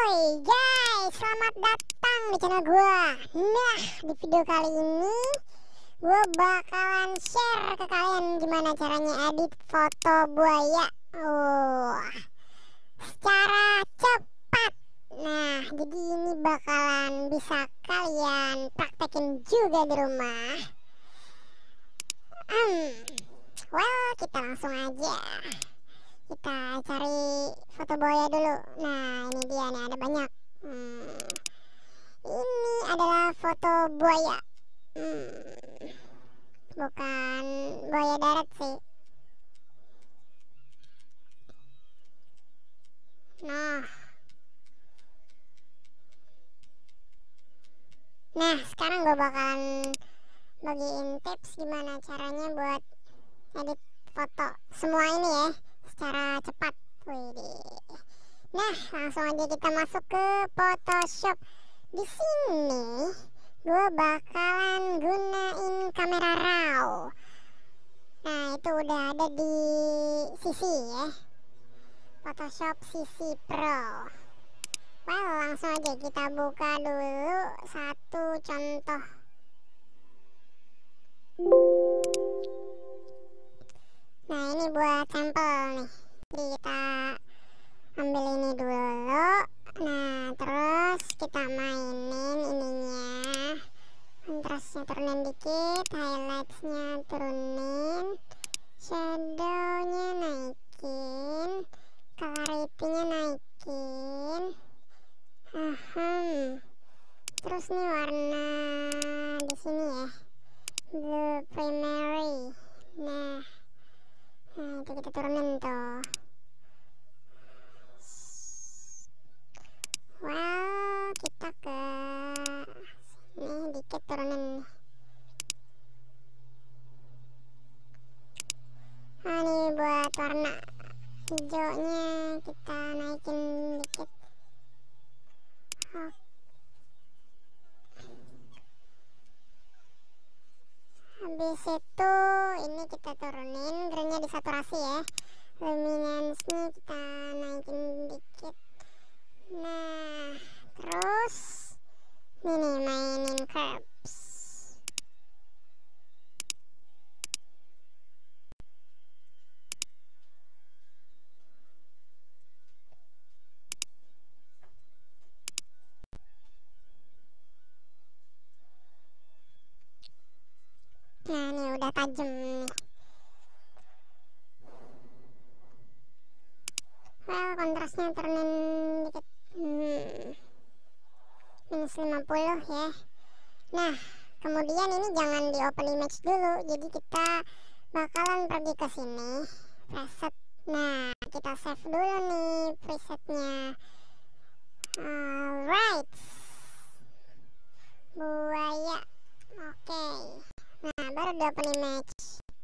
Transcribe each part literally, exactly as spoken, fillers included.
Hai guys, selamat datang di channel gua. Nah, di video kali ini gua bakalan share ke kalian gimana caranya edit foto buaya oh, secara cepat. Nah, jadi ini bakalan bisa kalian praktekin juga di rumah. Hmm, well, kita langsung aja. Kita cari foto buaya dulu. Nah, ini dia nih, ada banyak. Hmm, ini adalah foto buaya. Hmm, bukan buaya darat sih. Nah, nah sekarang gue bakalan bagiin tips gimana caranya buat edit foto semua ini ya secara cepat. Widih. Nah, langsung aja kita masuk ke Photoshop. Di sini gue bakalan gunain kamera raw. Nah, itu udah ada di sisi ya, Photoshop sisi Pro. Well, langsung aja kita buka dulu satu contoh. Nah, ini buat sampel nih. Jadi kita ambil ini dulu. Nah, terus kita mainin ininya. Kontrasnya turunin dikit, highlightsnya turunin, shadownya naikin, clarity-nya naikin. Ahem. Terus nih warna di sini ya, blue primary. Nah, nah itu kita turunin tuh. Well, kita ke sini dikit turunin. Nah, ini buat warna hijaunya kita naikin dikit. Oh. Habis itu ini kita turunin, greennya disaturasi ya, luminance-nya kita naikin dikit. Nah, terus ini nih mainin curves. Nah, ini udah tajam nih. Well, kontrasnya turunin dikit. Hmm. minus lima puluh ya. Nah, kemudian ini jangan di open image dulu. Jadi kita bakalan pergi ke sini, preset. Nah, kita save dulu nih presetnya. Alright, buaya. Oke. Okay. Nah, baru di open image.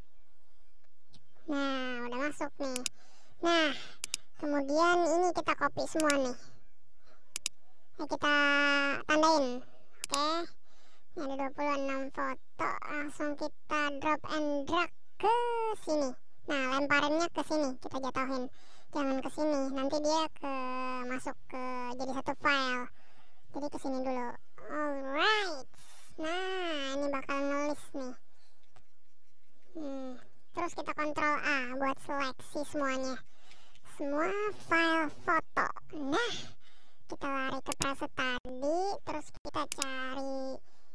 Nah, udah masuk nih. Nah, kemudian ini kita copy semua nih. Nah, kita tandain. Oke. Okay. Ini ada dua puluh enam foto. Langsung kita drop and drag ke sini. Nah, lemparinnya ke sini. Kita jatuhin. Jangan ke sini. Nanti dia ke masuk ke jadi satu file. Jadi ke sini dulu. Alright. Nah, ini bakal ngelis nih. Hmm. Terus kita kontrol A buat seleksi semuanya. Semua file foto. Nah, kita lari ke preset tadi. Terus kita cari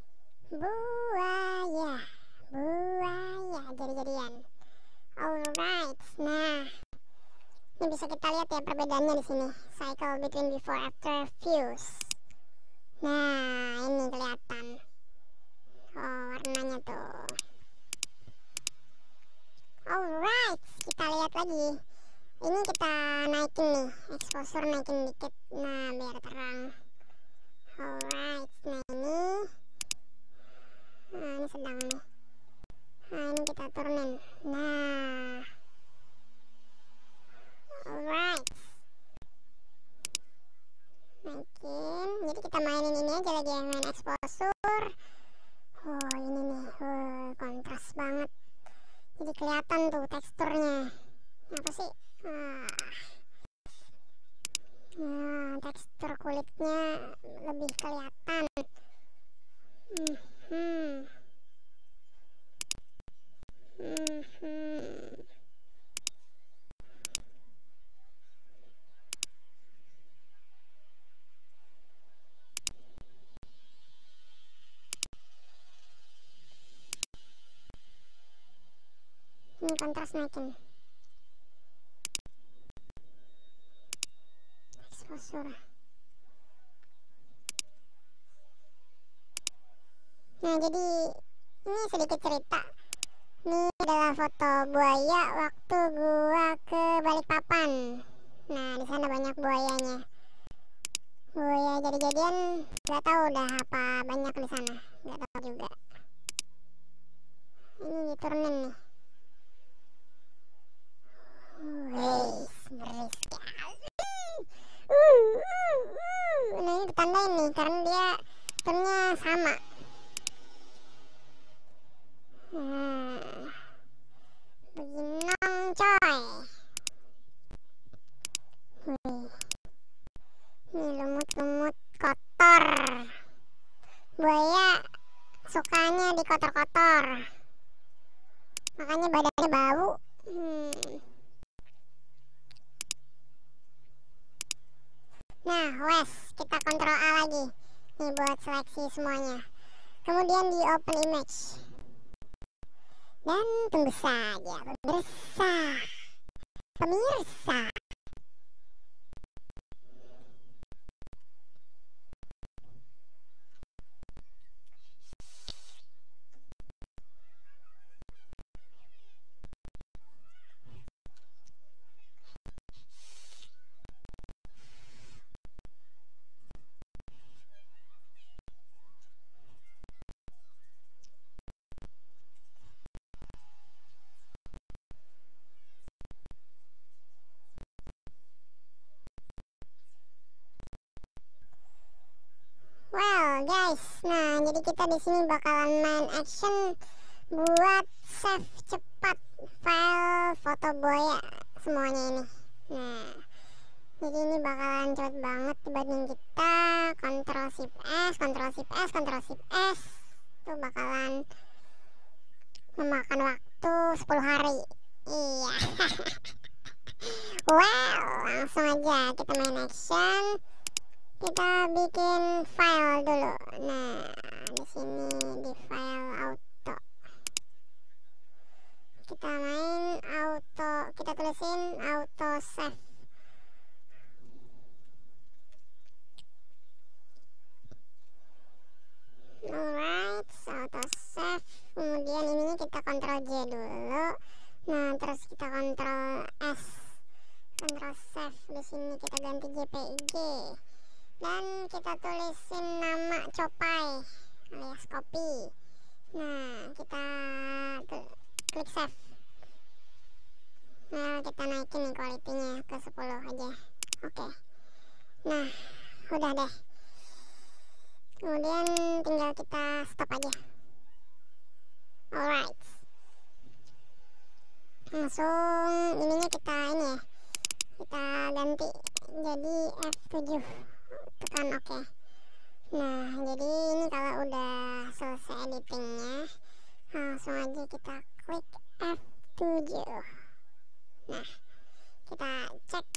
buaya. Buaya jadi-jadian. Alright. Nah, ini bisa kita lihat ya perbedaannya di sini. Cycle between before after views. Nah, ini kelihatan. Oh, warnanya tuh. Alright, kita lihat lagi. Ini kita naikin nih, exposure naikin dikit. Nah, biar terang. Alright, nah ini. Nah, ini sedang nih. Nah, ini kita turunin. Nah. Alright. Naikin. Jadi kita mainin ini aja lagi, main exposure. Oh, ini nih. Oh, kontras banget. Jadi kelihatan tuh teksturnya. Apa sih? Ah. Nah, tekstur kulitnya lebih kelihatan. Hmm, hmm. Hmm, hmm. Ini kontras naikin. Exposure. Nah, jadi ini sedikit cerita. Ini adalah foto buaya waktu gua ke Balikpapan. Nah, di sana banyak buayanya. Buaya jadi-jadian, nggak tahu udah apa banyak di sana, nggak tahu juga. Ini diturunin nih. Wih, ngeri sekali. Uh, uh, uh. Nah, ini ditandain nih karena dia turunnya sama. Nah, beginong coy. Wih, ini lumut-lumut kotor. Buaya sukanya dikotor-kotor, makanya badannya bau. Hmm. Nah, wes, kita kontrol A lagi nih buat seleksi semuanya. Kemudian di open image dan tunggu saja pemirsa. Pemirsa. Well guys, nah jadi kita di sini bakalan main action buat save cepat file foto buaya semuanya ini. Nah, jadi ini bakalan cepet banget dibanding kita Ctrl Shift S, Ctrl Shift S, Ctrl Shift S. Itu bakalan memakan waktu sepuluh hari. Iya. Well, langsung aja kita main action. Kita bikin file dulu. Nah, di sini di file auto. Kita main auto, kita tulisin auto save. Alright, auto save. Kemudian ini kita Ctrl J dulu. Nah, terus kita Ctrl S. Ctrl save. Di sini kita ganti J P G. Dan kita tulisin nama copai alias copy. Nah, kita klik save. Nah, kita naikin nih kualitinya ke sepuluh aja. Oke. Nah, udah deh. Kemudian tinggal kita stop aja. Alright. Langsung ininya kita ini ya. Kita ganti jadi F tujuh. Tekan oke. Okay. Nah, jadi ini kalau udah selesai editingnya, langsung aja kita klik F tujuh. Nah, kita cek.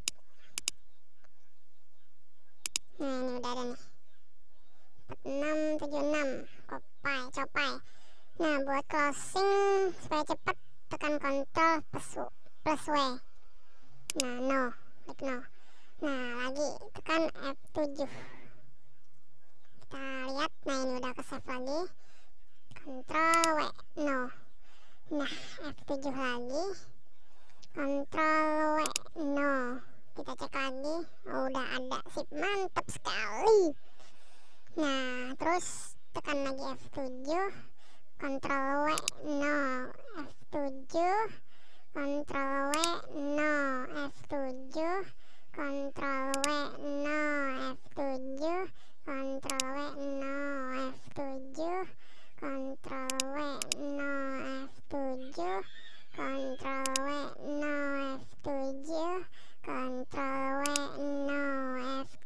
Nah, ini udah ada nih empat enam tujuh enam copai copai. Nah, buat closing supaya cepat tekan Ctrl plus, plus W. Nah, no, klik no. Nah, lagi tekan F tujuh. Kita lihat, nah ini udah ke save lagi. Ctrl W, no. Nah, F tujuh lagi. Ctrl W, no. Kita cek lagi. Oh, udah ada, sip, mantap sekali. Nah, terus tekan lagi F tujuh. Ctrl W, no. F tujuh. Ctrl W, no. F tujuh. Ctrl W, no. F tujuh. Ctrl W, no. F tujuh. Ctrl W, no. F tujuh. Ctrl W, no. F tujuh. Ctrl W, no. F tujuh.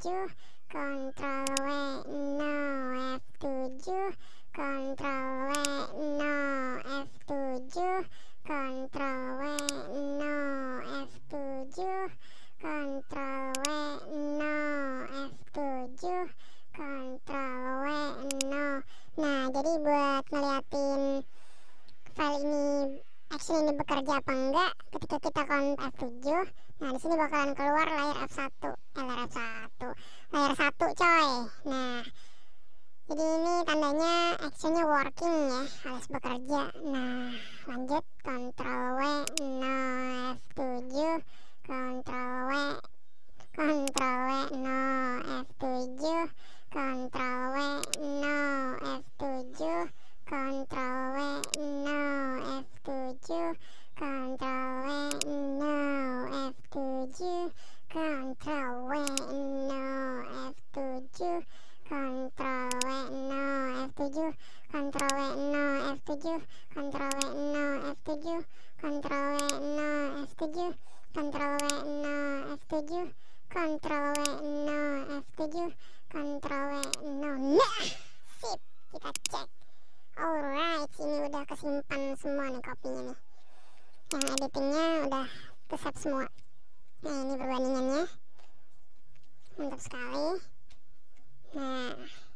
tujuh, Ctrl W, no, F tujuh, Ctrl W, no, F tujuh, Ctrl W, no, F tujuh, Ctrl W, no, F tujuh, Ctrl W, no. Nah, jadi buat ngeliatin file ini, action ini bekerja apa enggak ketika kita Ctrl F tujuh. Nah, di sini bakalan keluar layar F satu, eh, layar F satu, layar satu coy. Nah, jadi ini tandanya actionnya working ya, alias bekerja. Nah, lanjut Ctrl W, no, F tujuh, Ctrl W, Ctrl W, no, F tujuh, Ctrl W, no, F tujuh, Ctrl W, no, F tujuh, Ctrl W, no, F tujuh, Ctrl W, no, F tujuh, Ctrl W, no, F tujuh, Ctrl W, no, F tujuh, Ctrl W, no, F tujuh, Ctrl W, no, F tujuh, Ctrl W, no, F tujuh, Ctrl W, no, F tujuh, Ctrl W, no. Nah, sip, kita cek. Alright, ini udah kesimpan semua nih kopinya nih. Yang editingnya udah kesave semua. Nah, ini perbandingannya, mantap sekali. Nah,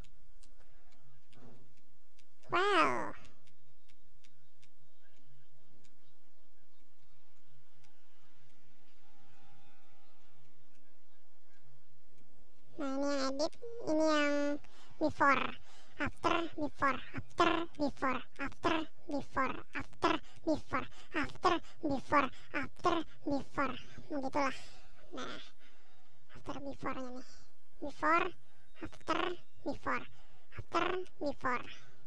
wow, nah ini yang edit, ini yang before, after, before, after, before, after, before, after, before, after, before, after, before, begitulah. Nah, after before-nya nih, before, after, before, after, before.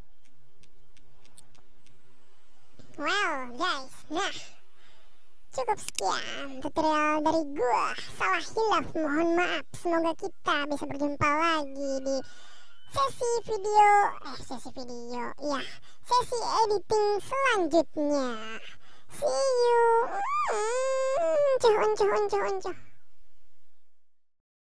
Well guys, nah cukup sekian tutorial dari gua. Salah hilaf mohon maaf. Semoga kita bisa berjumpa lagi di sesi video, eh sesi video, ya sesi editing selanjutnya. See you. Mm, uncuh, uncuh, uncuh, uncuh.